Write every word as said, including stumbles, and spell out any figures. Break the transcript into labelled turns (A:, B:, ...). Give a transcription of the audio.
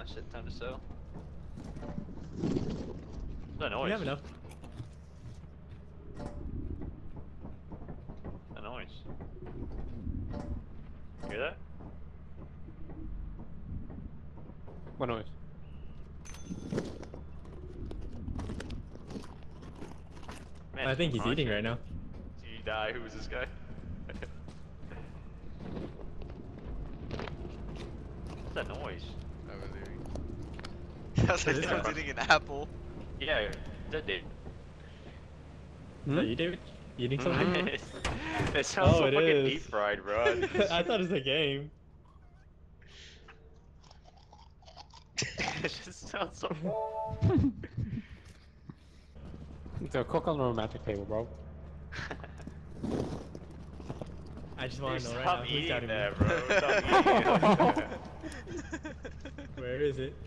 A: shit, time to sell. What's that noise?
B: We have enough.
A: That noise. You hear that?
C: What noise?
A: Man,
B: I think he's
A: crunching.
B: eating right now.
A: Did he die? Who was this guy? What's that noise?
D: Over there. I was like,
B: What is
D: someone's
B: that?
D: eating an apple.
A: Yeah, is that Dave?
B: Is that you, David? Eating something?
A: It sounds
B: Oh,
A: so
B: it
A: fucking
B: is.
A: deep fried, bro.
B: I thought it was a game.
A: It just sounds so.
C: It's a cook on the romantic table, bro.
B: I just want to know right
A: Stop
B: now who's
A: eating
B: doubting me.
A: that, bro. Stop eating it.
B: Where is it?